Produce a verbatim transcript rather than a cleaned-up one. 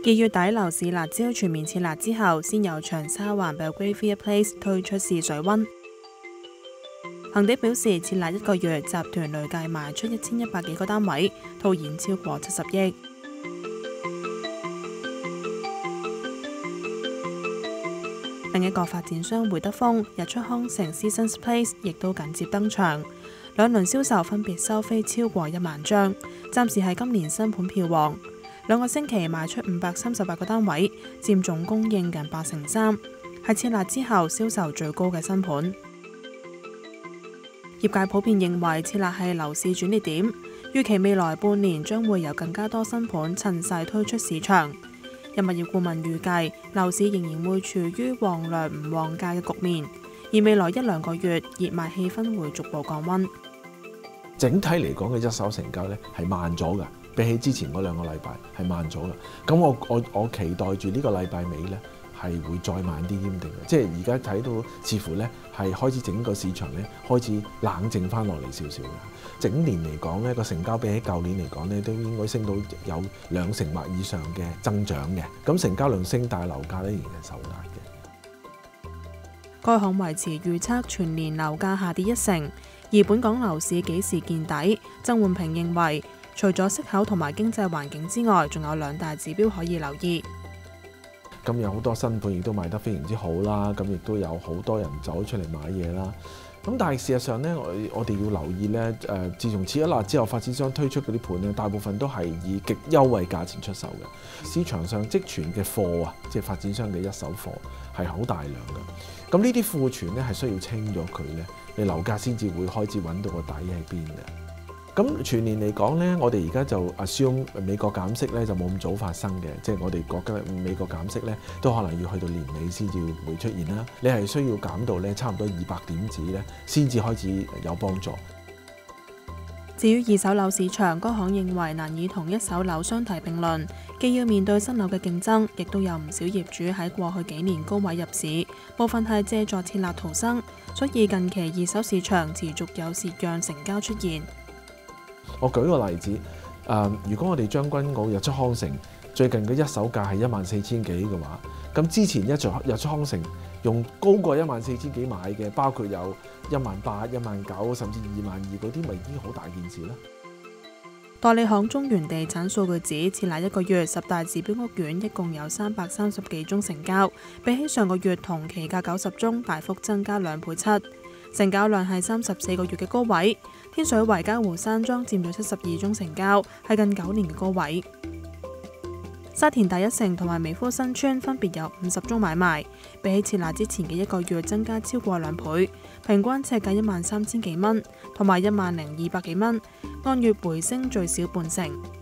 二月底樓市辣招全面撤辣之後，先有長沙灣 Belgravia Place 推出試水溫。恒地表示，撤辣一個月，集團累計賣出一千一百幾個單位，套現超過七十億。另一個發展商會德豐、日出康城 Seasons Place 亦都緊接登場，兩輪銷售分別收飛超過一萬張，暫時係今年新盤票王。兩個星期賣出五百三十八個單位，佔總供應近八成三，係撤辣之後銷售最高嘅新盤。業界普遍認為撤辣係樓市轉捩點，預期未來半年將會有更加多新盤趁勢推出市場。有物業顧問預計樓市仍然會處於旺量唔旺價嘅局面，而未來一兩個月熱賣氣氛會逐步降溫。 整體嚟講嘅一手成交咧係慢咗㗎。比起之前嗰兩個禮拜係慢咗啦，咁我我我期待住呢個禮拜尾呢係會再慢啲添定嘅，即係而家睇到似乎呢係開始整個市場呢開始冷靜翻落嚟少少嘅。整年嚟講呢個成交比起舊年嚟講呢都應該升到有兩成或以上嘅增長嘅，咁成交量升，但係樓價呢仍然係受壓嘅。 該行維持預測全年樓價下跌一成，而本港樓市幾時見底？曾煥平認為，除咗息口同埋經濟環境之外，仲有兩大指標可以留意。 咁有好多新盤亦都賣得非常之好啦，咁亦都有好多人走出嚟買嘢啦。咁但係事實上呢，我我哋要留意呢，誒，自從撤咗辣之後，發展商推出嗰啲盤呢，大部分都係以極優惠價錢出售嘅。市場上積存嘅貨啊，即係發展商嘅一手貨係好大量嘅。咁呢啲庫存呢係需要清咗佢呢，你樓價先至會開始揾到個底喺邊嘅。咁全年嚟講呢，我哋而家就 assume 美國減息呢就冇咁早發生嘅，即係我哋覺得美國減息呢都可能要去到年尾先至會出現啦。你係需要減到呢差唔多二百點子呢先至開始有幫助。 至於二手樓市場，該行認為難以同一手樓相提並論，既要面對新樓嘅競爭，亦都有唔少業主喺過去幾年高位入市，部分係借助撤辣逃生，所以近期二手市場持續有蝕讓成交出現。 我舉個例子，誒、呃，如果我哋將軍澳日出康城最近嘅一手價係一萬四千幾嘅話，咁之前一座日出康城用高過一萬四千幾買嘅，包括有一萬八、一萬九，甚至二萬二嗰啲，咪已經好大件事啦。 代理行中原地產數據指，撤辣一個月，十大指標屋苑一共有三百三十幾宗成交，比起上個月同期嘅九十宗，大幅增加兩倍七。成交量係三十四個月嘅高位，天水圍嘉湖山莊佔咗七十二宗成交，係近九年嘅高位。沙田第一城同埋美孚新村分別有五十宗買賣，比起撤辣之前嘅一個月增加超過兩倍，平均尺價一萬三千幾蚊，同埋一萬零二百幾蚊，按月回升最少半成。